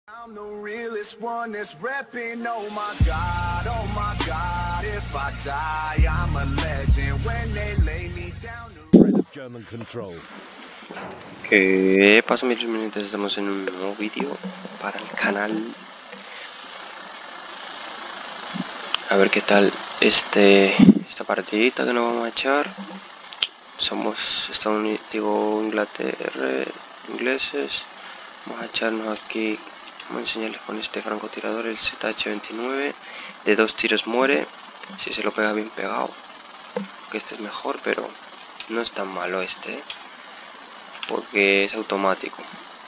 I'm the realest one that's repping, oh my God, if I die, I'm a legend when they lay me down to threat of German control. ¿Qué pasa, mis minitas? Estamos en un nuevo vídeo para el canal. A ver qué tal esta partidita que nos vamos a echar. Somos ingleses. Vamos a echarnos aquí. Vamos a enseñarles con este francotirador, el ZH-29. De 2 tiros muere, si se lo pega bien pegado. Que este es mejor, pero no es tan malo porque es automático.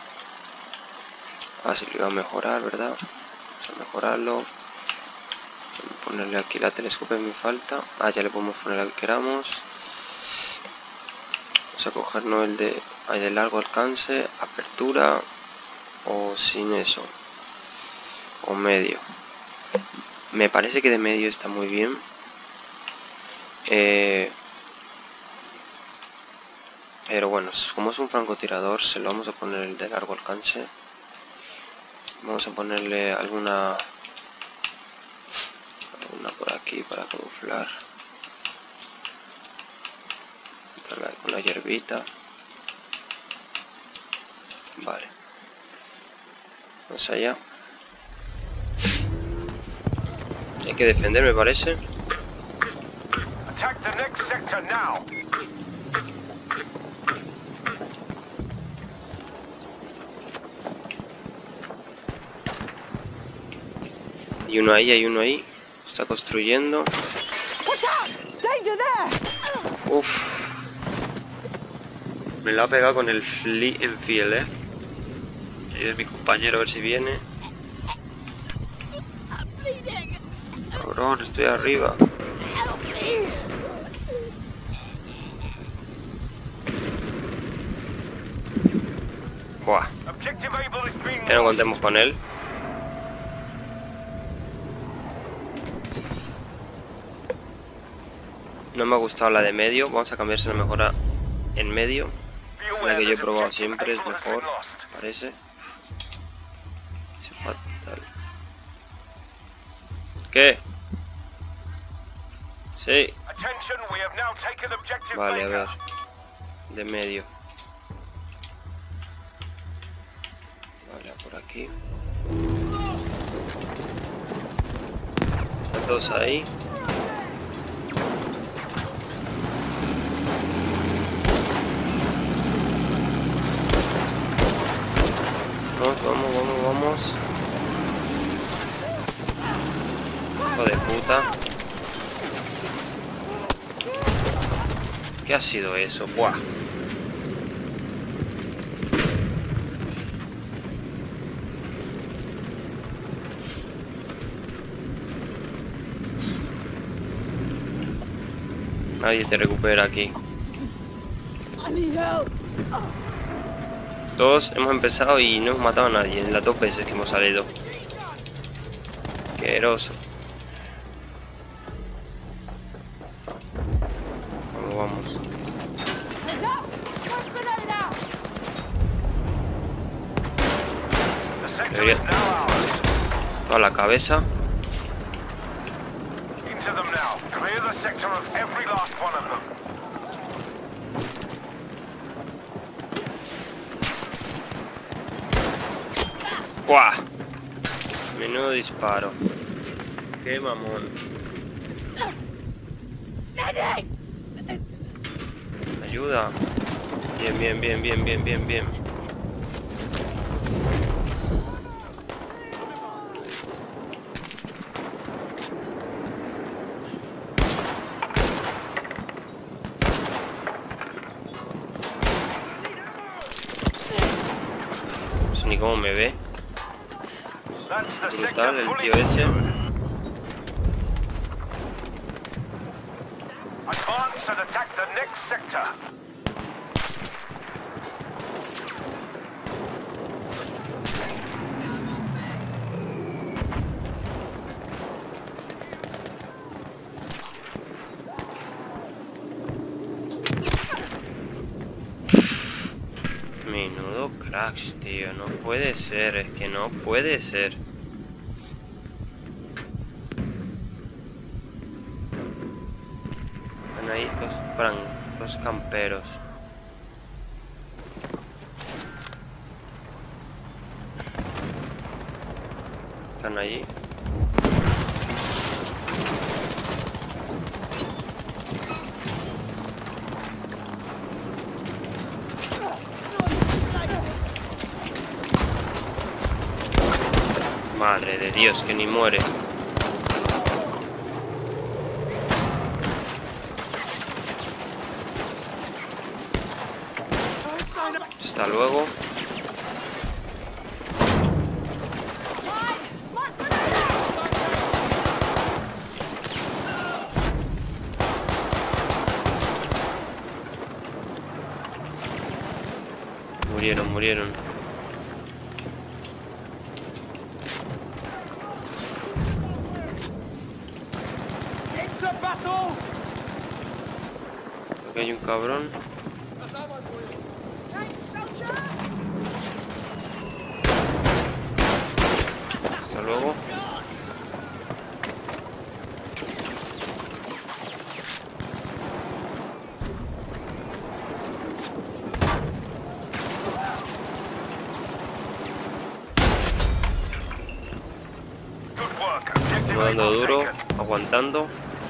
Así lo iba a mejorar, ¿verdad? Vamos a mejorarlo. Vamos a ponerle aquí la telescopia, me falta. Ya le podemos poner la que queramos. Vamos a cogernos el de largo alcance, apertura o sin eso, o medio. Me parece que de medio está muy bien. Pero bueno, como es un francotirador, se lo vamos a poner el de largo alcance. Vamos a ponerle alguna por aquí para camuflar. Con la hierbita. Vale. Vamos allá. Hay que defender, me parece. Attack the next sector now. Hay uno ahí. Está construyendo. Uff. Me lo ha pegado con el Enfield, Ahí es mi compañero, a ver si viene. Cabrón, estoy arriba. Buah. Que no contemos con él. No me ha gustado la de medio. Vamos a cambiársela mejor a en medio. Es la que yo he probado siempre, es mejor, parece. ¿Qué? Sí. Vale, a ver. De medio. Vale, por aquí. Están todos ahí. Vamos. Hijo de puta. ¿Qué ha sido eso? Buah. Nadie se recupera aquí. Todos hemos empezado y no hemos matado a nadie en las 2 veces que hemos salido. Queroso. Vamos. Debería toda la cabeza. ¡Buah! Menudo disparo. ¡Qué mamón! Ayuda. Bien. No sé ni cómo me ve. Brutal el tío ese. Advance and attack the next sector. Menudo crack. lags, tío. No puede ser, es que no puede ser. Están ahí dos camperos. Están allí. Madre de Dios, que ni muere. Hasta luego. Murieron. Aquí hay un cabrón. Hasta luego. Estamos dando duro, aguantando.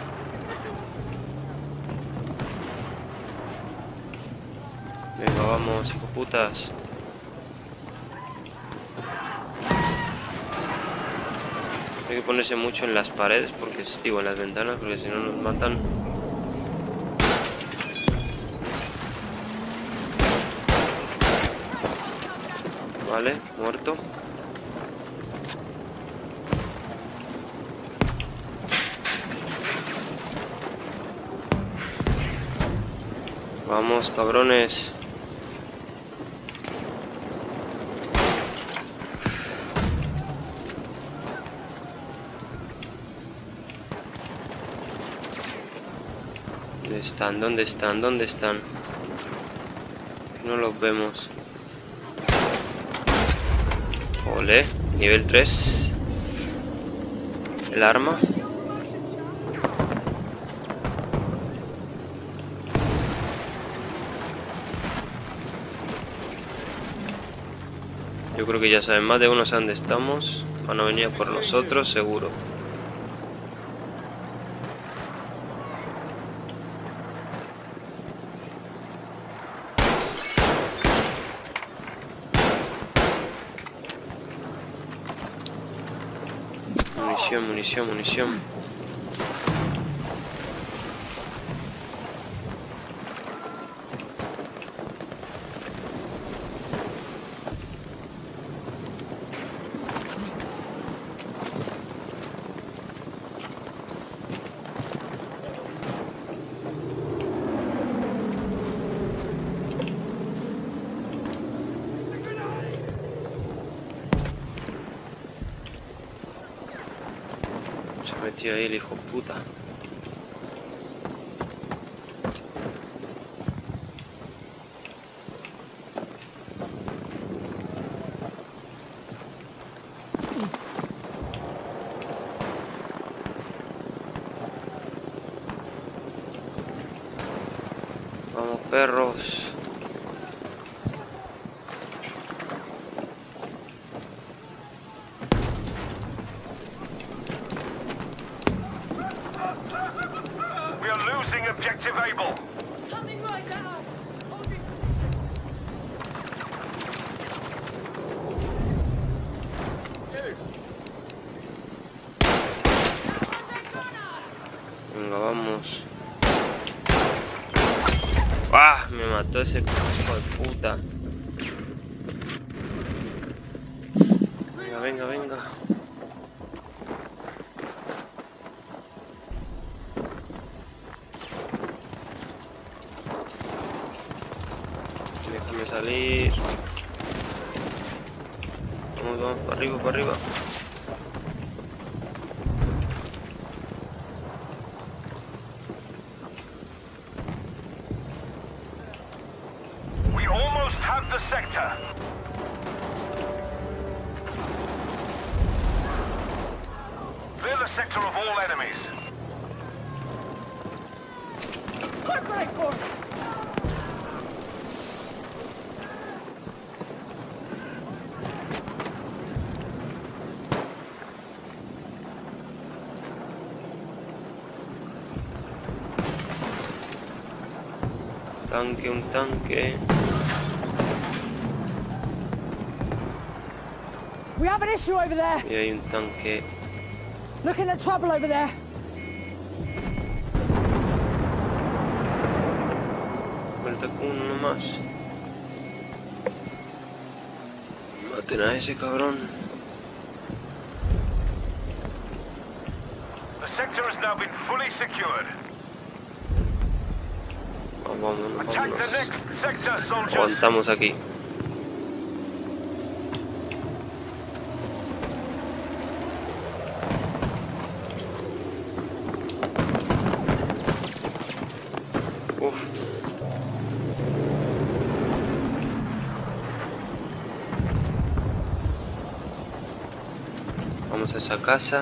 Venga, vamos, hijo putas. Hay que ponerse mucho en las paredes, porque digo, en las ventanas, porque si no nos matan. Vale, muerto. Vamos, cabrones. ¿Dónde están? ¿Dónde están? ¿Dónde están? No los vemos. Ole, nivel 3. El arma. Yo creo que ya saben, más de uno sabe dónde estamos. Van a venir por nosotros, seguro. Munición. Se metió ahí el hijo puta. Vamos, perros. Objective Able. Coming right at us. Hold this position. Venga, vamos. ¡Ah! Me mató ese hijo de puta. Venga. Déjame salir. Vamos, para arriba. We almost have the sector. sector of all enemies. Spark right for it. Tanque, un tanque. We have an issue over there. Y hay un tanque. Looking at trouble over there. Falta uno más. Maten a ese cabrón. The sector has now been fully secured. Vámonos, Attack the vámonos. next sector, soldiers. Aguantamos aquí. Uf. Vamos a esa casa.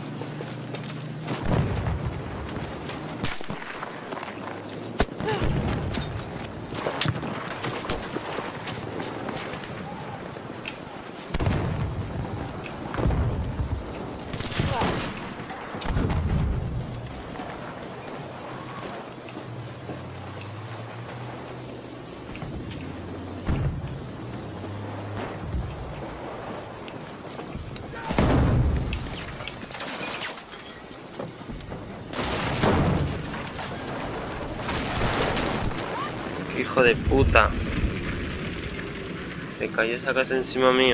Hijo de puta. Se cayó esa casa encima mío.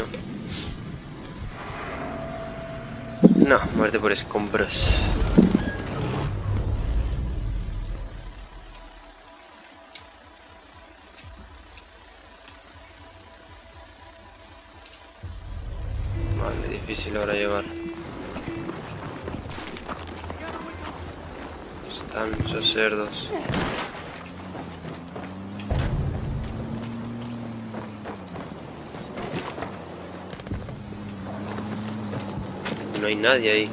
No, muerte por escombros. Vale, difícil ahora llegar. Están esos cerdos. No hay nadie ahí.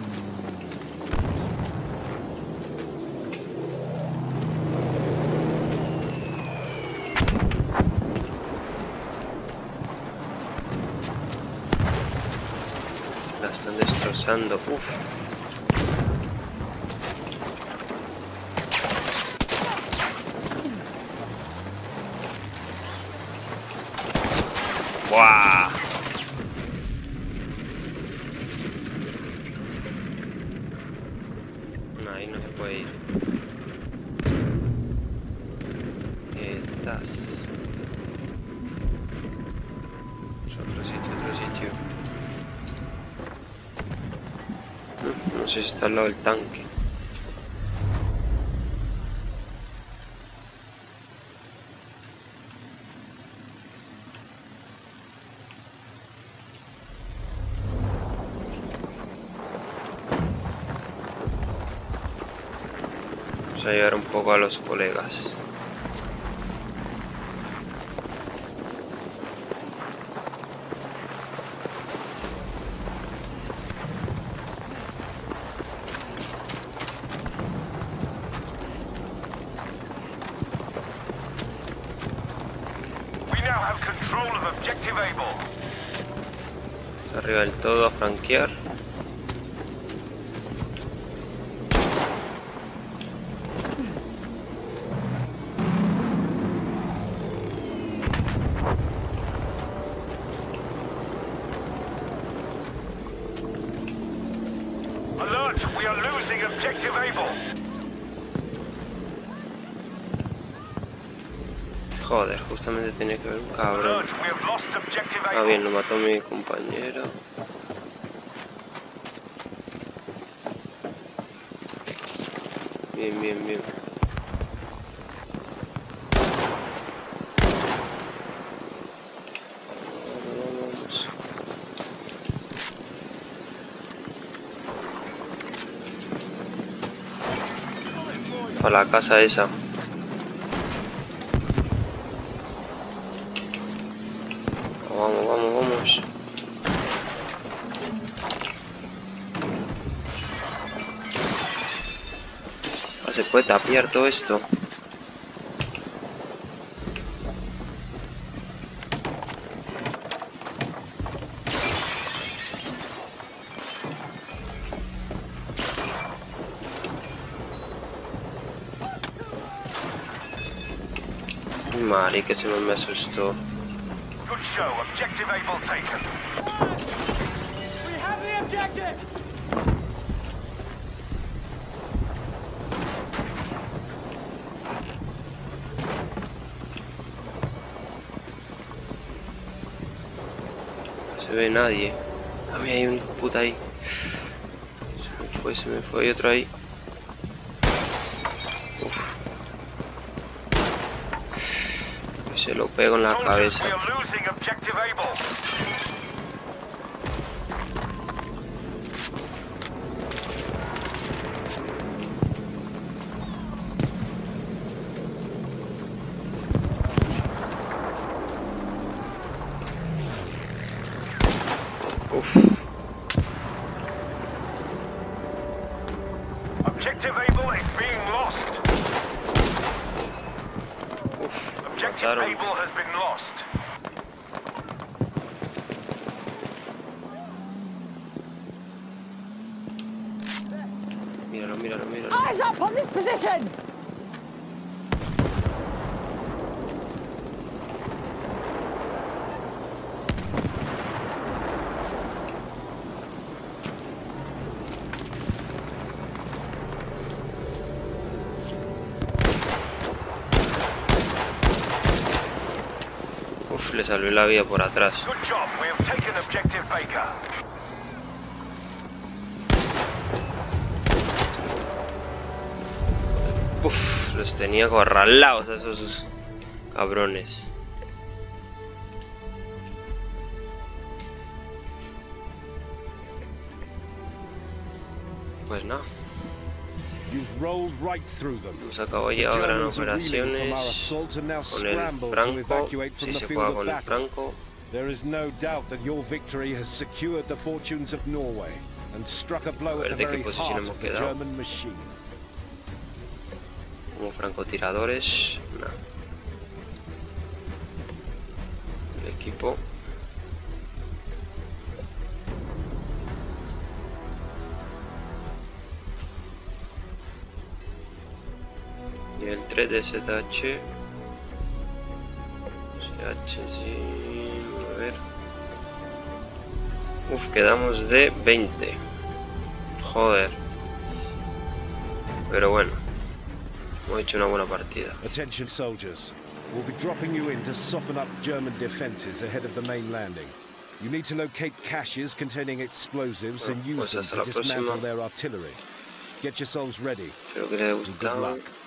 La están destrozando. Uf. ¡Buah! No, ahí no se puede ir. Estás. Es otro sitio, otro sitio. No sé si está al lado del tanque. Vamos a llegar un poco a los colegas. We now have control of Objective Able. Arriba del todo a franquear. Alert, we are losing Objective Able. Joder, justamente tenía que haber un cabrón. Alert, we have lost Objective Ah, Able. bien, lo mató mi compañero. Bien, bien, bien. Vamos. A la casa esa. Vamos, vamos, vamos. se puede tapiar todo esto. Mari, que se me asustó. Good show. Objective Able taken. We have the objective! No se ve nadie. A mí hay un puta ahí. Se me fue, hay otro ahí. Se lo pego en la cabeza. We are losing Objective Able. Objective Able is being lost. Objective Mataron. Able has been lost. Míralo, míralo, míralo. Eyes up on this position! Uf, le salvé la vida por atrás. Good job. We have taken Objective Baker. Uf, los tenía acorralados a esos cabrones. Pues nada, You've rolled right through them. hemos acabado ya gran operaciones con el Franco, si se juega con el Franco. There is no doubt that your victory has secured the fortunes of Norway and struck a blow at the ¿De qué very posición heart hemos of the quedado? German machine. Como francotiradores, no. El equipo. Nivel 3 de ZH. ZH sin mover. Uf, quedamos de 20. Joder. Pero bueno, hemos hecho una buena partida. Attention soldiers. We'll be dropping you in to soften up German defenses ahead of the main landing. You need to locate caches containing explosives and use Pues them hasta to la próxima. dismantle their artillery. Get yourselves ready. Espero que les haya Good gustado. luck.